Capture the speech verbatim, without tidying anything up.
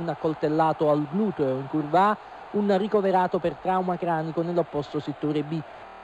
un accoltellato al gluteo in curva A, un ricoverato per trauma cranico nell'opposto settore B.